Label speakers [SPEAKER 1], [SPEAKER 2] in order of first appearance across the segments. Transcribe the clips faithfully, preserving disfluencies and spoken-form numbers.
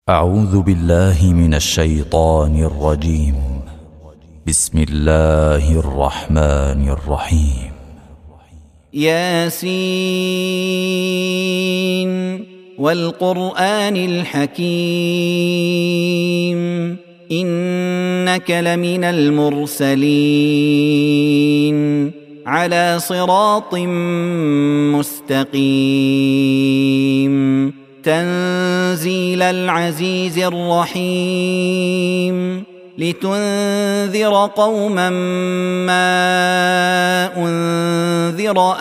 [SPEAKER 1] أعوذ بالله من الشيطان الرجيم. بسم الله الرحمن الرحيم.
[SPEAKER 2] ياسين والقرآن الحكيم إنك لمن المرسلين على صراط مستقيم تنزيل العزيز الرحيم لتنذر قوما ما أنذر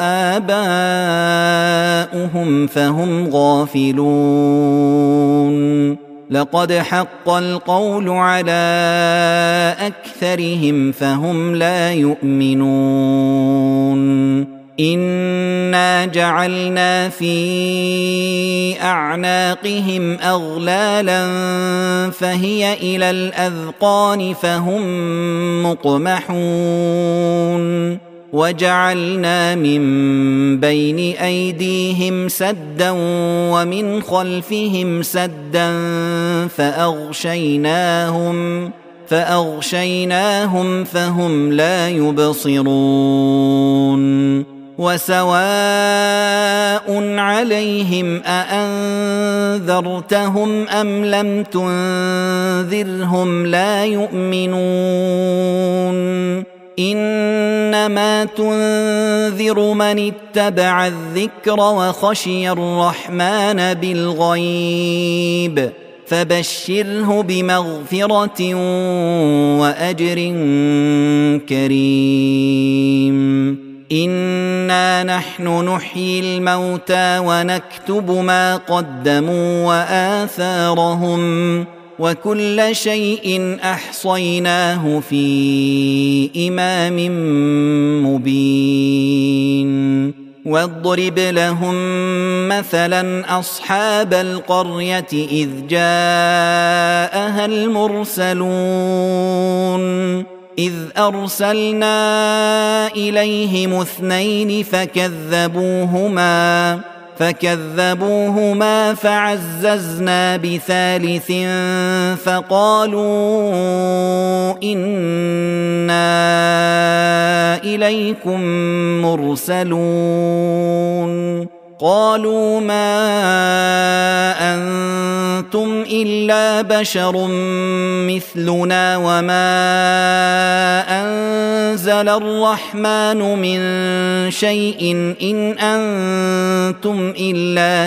[SPEAKER 2] آباؤهم فهم غافلون لقد حق القول على أكثرهم فهم لا يؤمنون إنا جعلنا في أعناقهم أغلالا فهي إلى الأذقان فهم مقمحون وجعلنا من بين أيديهم سدا ومن خلفهم سدا فأغشيناهم فأغشيناهم فهم لا يبصرون وسواء عليهم أأنذرتهم أم لم تنذرهم لا يؤمنون إنما تنذر من اتبع الذكر وخشي الرحمن بالغيب فبشره بمغفرة وأجر كريم إنا نحن نحيي الموتى ونكتب ما قدموا وآثارهم وكل شيء أحصيناه في إمام مبين واضرب لهم مثلا أصحاب القرية إذ جاءها المرسلون إذ أرسلنا إليهم اثنين فكذبوهما فكذبوهما فعززنا بثالث فقالوا إنا إليكم مرسلون قالوا ما أنتم إلا بشر مثلنا وما أنزل الرحمن من شيء إن أنتم إلا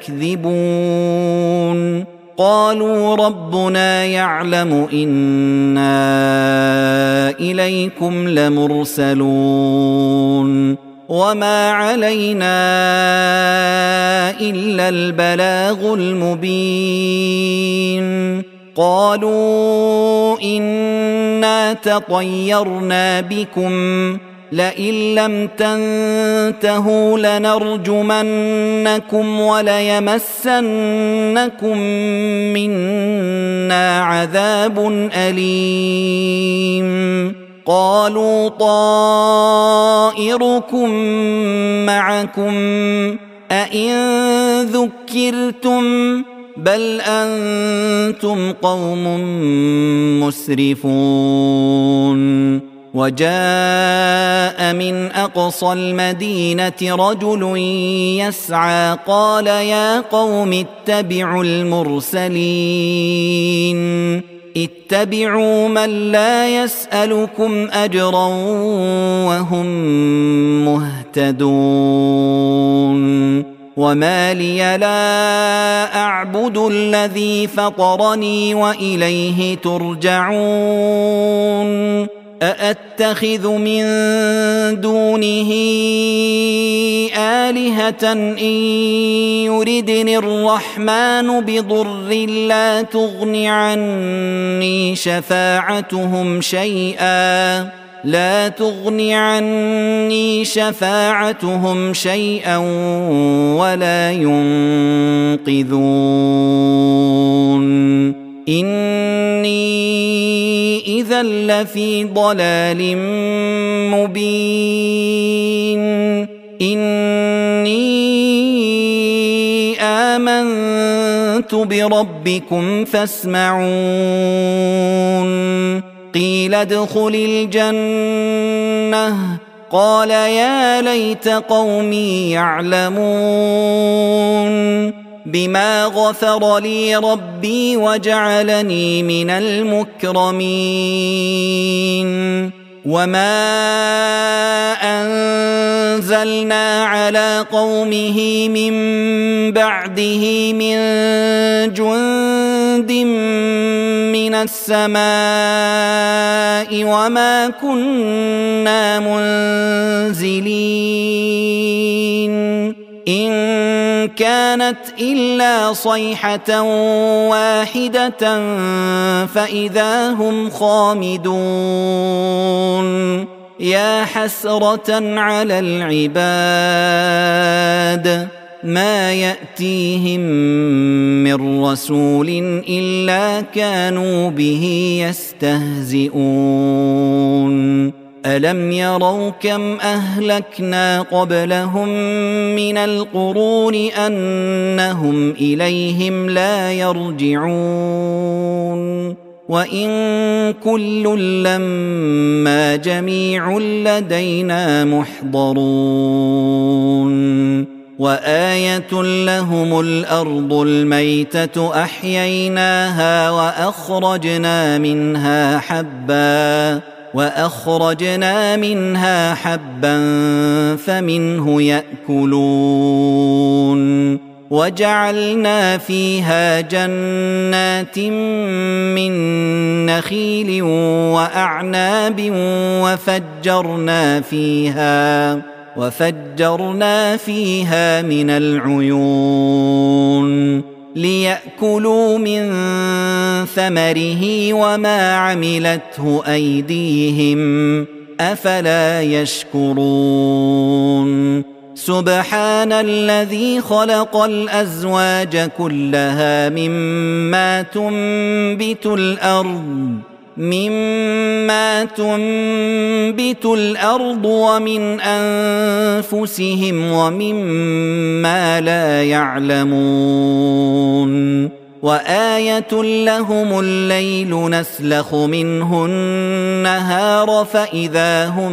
[SPEAKER 2] تكذبون قالوا ربنا يعلم إنا إليكم لمرسلون وما علينا إلا البلاغ المبين قالوا إنا تطيرنا بكم لئن لم تنتهوا لنرجمنكم وليمسنكم منا عذاب أليم قالوا طائركم معكم أئن ذكرتم بل أنتم قوم مسرفون وجاء من أقصى المدينة رجل يسعى قال يا قوم اتبعوا المرسلين اتبعوا من لا يسألكم أجرا وهم مهتدون وما لي لا أعبد الذي فطرني وإليه ترجعون أأتخذ من دونه آلهة إن يردني الرحمن بضر لا تغن عني شفاعتهم شيئا لا تغن عني شفاعتهم شيئا ولا ينقذون إني إذا لفي ضلال مبين إني آمنت آمنت بربكم فاسمعون قيل ادخل الجنة قال يا ليت قومي يعلمون بما غفر لي ربي وجعلني من المكرمين وما أنزلنا على قومه من بعده من جند من السماء وما كنا منزلين إن كانت إلا صيحة واحدة فإذا هم خامدون يا حسرة على العباد ما يأتيهم من رسول إلا كانوا به يستهزئون ألم يروا كم أهلكنا قبلهم من القرون أنهم إليهم لا يرجعون وإن كل لما جميع لدينا محضرون وآية لهم الأرض الميتة أحييناها وأخرجنا منها حبا وأخرجنا منها حبا فمنه يأكلون وجعلنا فيها جنات من نخيل وأعناب وفجرنا فيها وفجرنا فيها من العيون ليأكلوا من ثمره وما عملته أيديهم أفلا يشكرون سبحان الذي خلق الأزواج كلها مما تنبت الأرض مما تنبت الأرض ومن أنفسهم ومما لا يعلمون وآية لهم الليل نسلخ منه النهار فإذا هم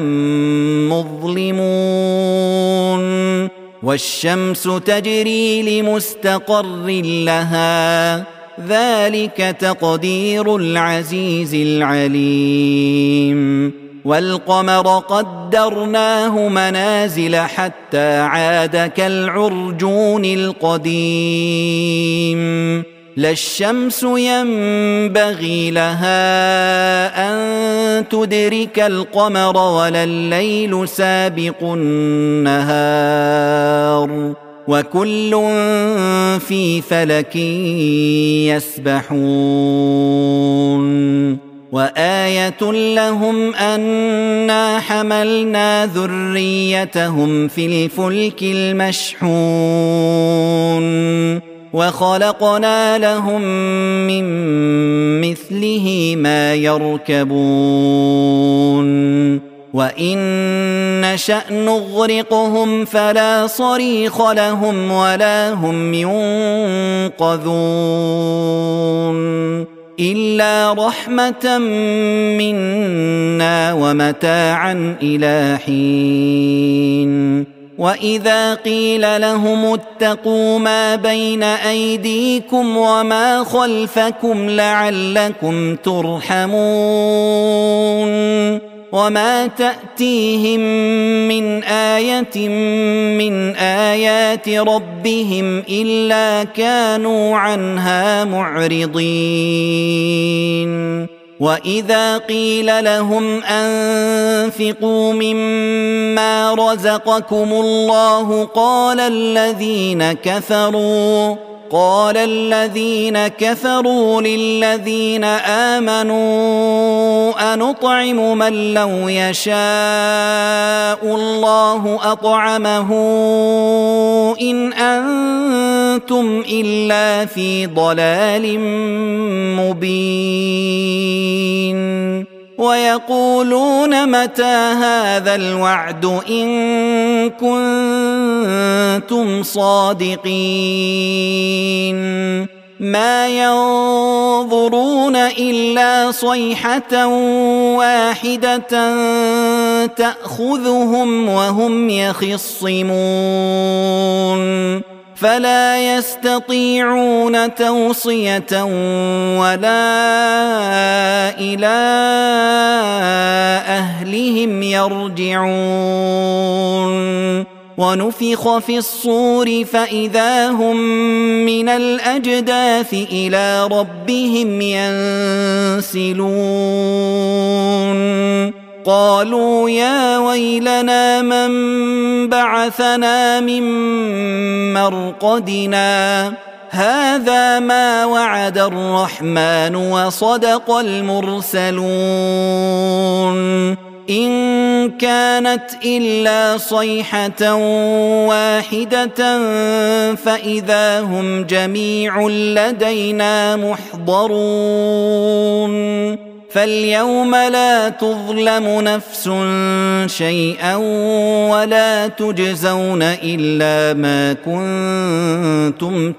[SPEAKER 2] مظلمون والشمس تجري لمستقر لها ذلك تقدير العزيز العليم والقمر قدرناه منازل حتى عاد كالعرجون القديم لا الشمس ينبغي لها أن تدرك القمر ولا الليل سابق النهار وكل في فلك يسبحون وآية لهم أنا حملنا ذريتهم في الفلك المشحون وخلقنا لهم من مثله ما يركبون وإن نشأ نغرقهم فلا صريخ لهم ولا هم ينقذون إلا رحمة منا ومتاعا إلى حين وإذا قيل لهم اتقوا ما بين أيديكم وما خلفكم لعلكم ترحمون وما تأتيهم من آية من آيات ربهم إلا كانوا عنها معرضين وإذا قيل لهم أنفقوا مما رزقكم الله قال الذين كفروا قال الذين كفروا للذين آمنوا أنطعم من لو يشاء الله أطعمه إن أنتم إلا في ضلال مبين ويقولون متى هذا الوعد إن كنتم صادقين ما ينظرون إلا صيحة واحدة تأخذهم وهم يخصمون فلا يستطيعون توصية ولا إلى أهلهم يرجعون ونفخ في الصور فإذا هم من الأجداث إلى ربهم ينسلون قالوا يا ويلنا من بعثنا من مرقدنا هذا ما وعد الرحمن وصدق المرسلون إن كانت إلا صيحة واحدة فإذا هم جميع لدينا محضرون فاليوم لا تظلم نفس شيئا ولا تجزون إلا ما كنتم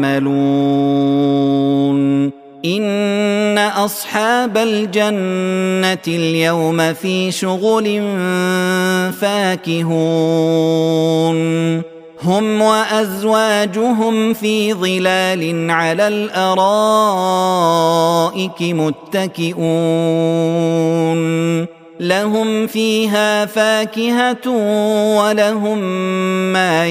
[SPEAKER 2] تعملون إن أصحاب الجنة اليوم في شغل فاكهون هم وأزواجهم في ظلال على الأرائك متكئون لهم فيها فاكهة ولهم ما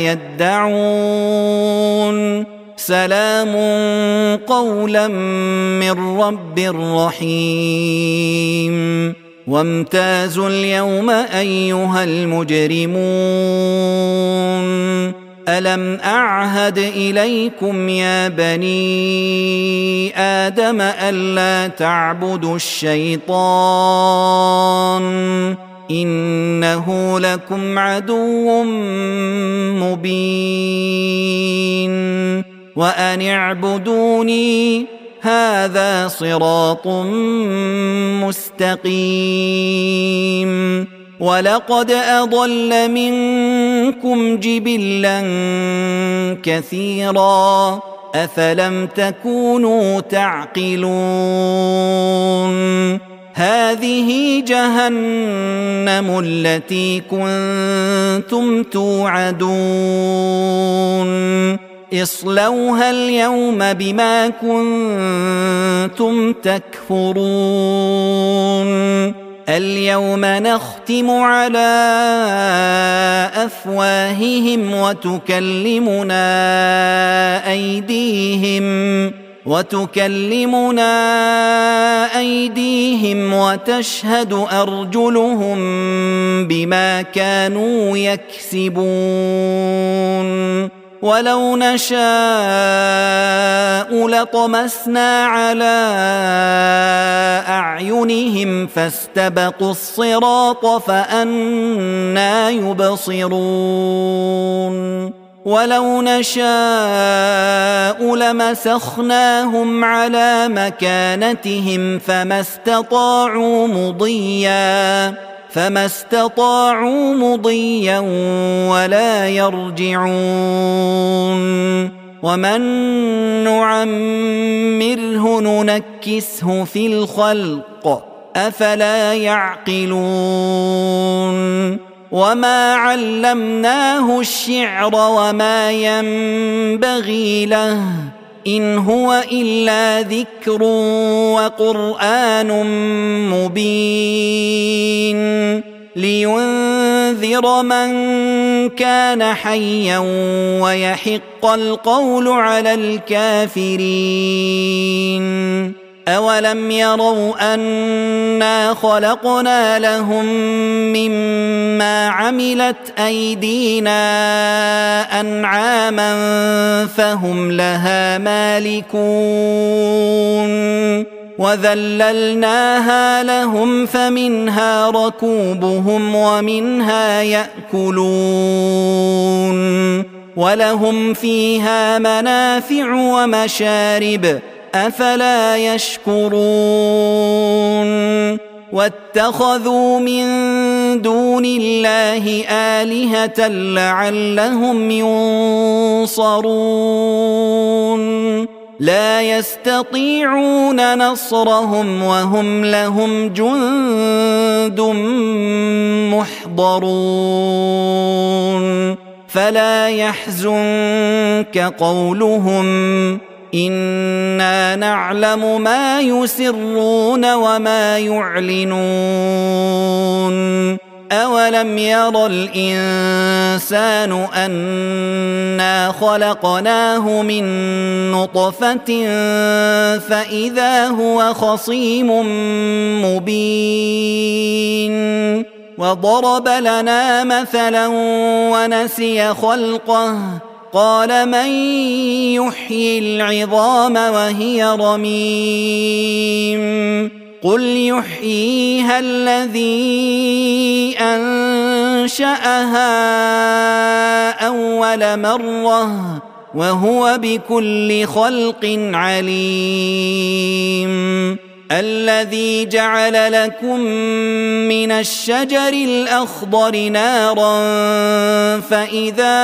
[SPEAKER 2] يدعون سلام قولا من رب رحيم وامتازوا اليوم أيها المجرمون ألم أعهد إليكم يا بني آدم ألا تعبدوا الشيطان إنه لكم عدو مبين وأن اعبدوني هذا صراط مستقيم ولقد أضل منكم جبلا كثيرا أفلم تكونوا تعقلون هذه جهنم التي كنتم توعدون اصلوها اليوم بما كنتم تكفرون اليوم نختم على أفواههم وتكلمنا أيديهم وتكلمنا أيديهم وتشهد أرجلهم بما كانوا يكسبون ولو نشاء لطمسنا على أعينهم فاستبقوا الصراط فأنى يبصرون ولو نشاء لمسخناهم على مكانتهم فما استطاعوا مضيا فما استطاعوا مضيا ولا يرجعون ومن نعمره ننكسه في الخلق أفلا يعقلون وما علمناه الشعر وما ينبغي له إن هو إلا ذكر وقرآن مبين لينذر من كان حيا ويحق القول على الكافرين أولم يروا أنا خلقنا لهم مما عملت أيدينا أنعاما فهم لها مالكون وذللناها لهم فمنها ركوبهم ومنها يأكلون ولهم فيها منافع ومشارب أفلا يشكرون واتخذوا من دون الله آلهة لعلهم ينصرون لا يستطيعون نصرهم وهم لهم جند محضرون فلا يحزنك قولهم إنا نعلم ما يسرون وما يعلنون أولم ير الإنسان أنا خلقناه من نطفة فإذا هو خصيم مبين وضرب لنا مثلا ونسي خلقه قال من يحيي العظام وهي رميم قل يحييها الذي أنشأها أول مرة وهو بكل خلق عليم الذي جعل لكم من الشجر الأخضر نارا فإذا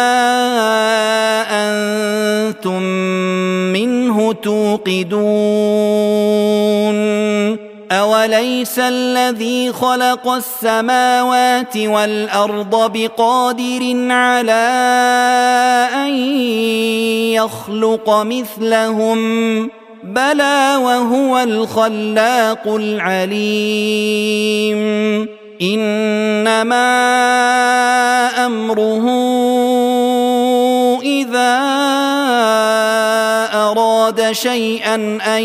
[SPEAKER 2] أنتم منه توقدون أوليس الذي خلق السماوات والأرض بقادر على أن يخلق مثلهم بلى وهو الخلاق العليم إنما أمره إذا أراد شيئا أن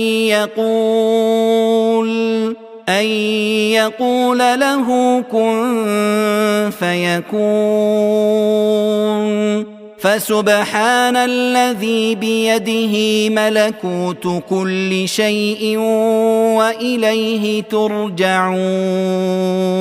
[SPEAKER 2] يقول أن يقول له كن فيكون فسبحان الذي بيده ملكوت كل شيء وإليه ترجعون